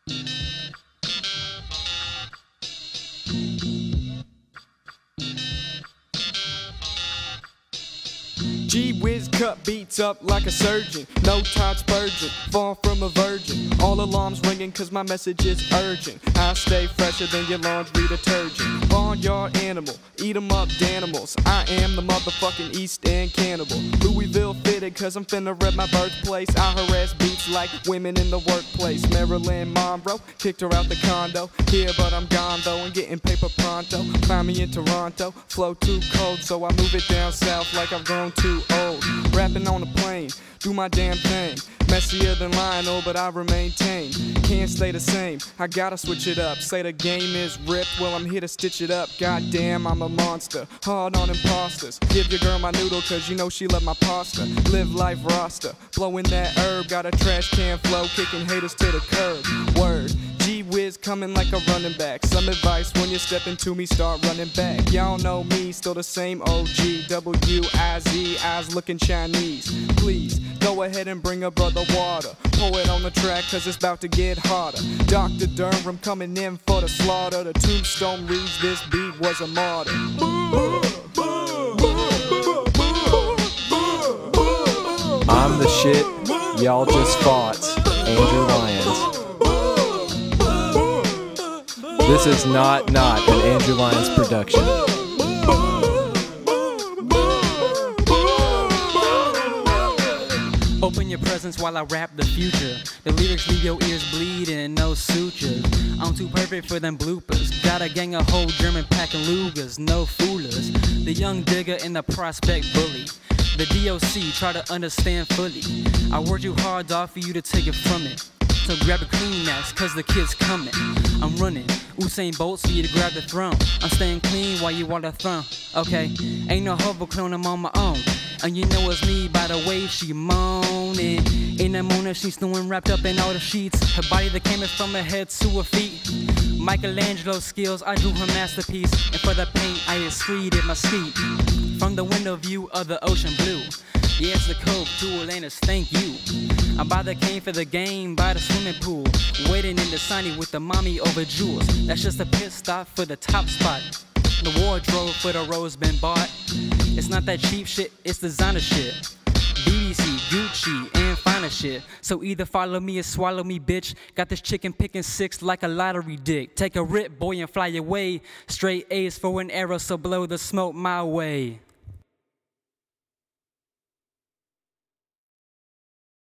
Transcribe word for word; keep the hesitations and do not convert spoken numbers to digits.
Gee whiz, cut beats up like a surgeon. No Todd Spurgeon, far from a virgin. All alarms ringing cause my message is urgent. I stay fresher than your laundry detergent. Barnyard animal, eat 'em up danimals. I am the motherfucking East End cannibal. Louisville fitted cause I'm finna rep my birthplace. I harass beats like women in the workplace. Marilyn Monroe, kicked her out the condo. Here but I'm gone though and getting paper pronto. Find me in Toronto, flow too cold so I move it down south like I've grown too old. Rapping on a plane, do my damn thing. Messier than Lionel, but I remain tame. Can't stay the same, I gotta switch it up. Say the game is ripped, well I'm here to stitch it up. Goddamn, I'm a monster, hard on imposters. Give your girl my noodle cause you know she love my pasta. Live life roster, blowing that herb. Got a trash can flow, kicking haters to the curb. Word. Gee whiz, coming like a running back. Some advice when you step into me, start running back. Y'all know me, still the same O G. W I Z, eyes looking Chinese. Please, go ahead and bring a brother water. Pour it on the track, cause it's about to get harder. Doctor Durham coming in for the slaughter. The tombstone reads this beat was a martyr. I'm the shit, y'all just fought. Andrew Lyons. This is not not an Andrew Lyons production. Open your presence while I rap the future. The lyrics leave your ears bleeding, no sutures. I'm too perfect for them bloopers. Got a gang of whole German packing Lugers, no foolers. The young digger and the prospect bully. The D O C try to understand fully. I worked you hard, dog, for you to take it from it. So grab a Kleenex, cause the kid's coming. I'm running, Usain Bolt for you to grab the throne. I'm staying clean while you on the throne. Okay, ain't no hover clone, I'm on my own. And you know it's me by the way she moaning. In the morning she's snoring wrapped up in all the sheets. Her body that came from her head to her feet. Michelangelo skills, I drew her masterpiece. And for the paint, I excreted my skeet. From the window view of the ocean blue. Yeah, it's the cove to Atlantis, thank you. I'm by the cane for the game, by the swimming pool. Waiting in the sunny with the mommy over jewels. That's just a pit stop for the top spot. The wardrobe for the rose been bought. It's not that cheap shit, it's designer shit. B B C, Gucci, and finer shit. So either follow me or swallow me, bitch. Got this chicken picking six like a lottery dick. Take a rip, boy, and fly away. Straight A's for an arrow, so blow the smoke my way.